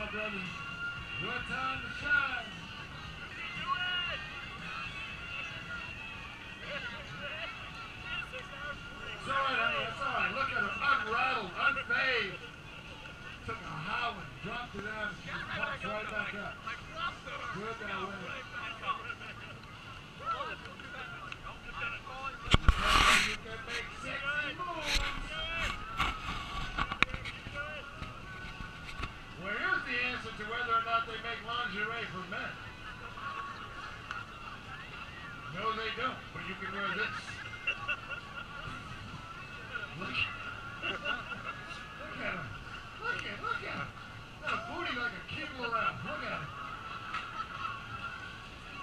brother. Your time to shine. It's all right, honey. That's all right. Look at him. Unrattled, unfazed. Took a howling, dropped it down, and just pops right back up. Good that way. You can make sexy moves. Well, here's the answer to whether or not they make lingerie for men. No, they don't, but you can wear this. Look at him. Look at him. Got a booty like a kibble around. Look at him.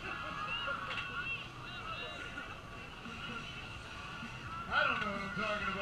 I don't know what I'm talking about.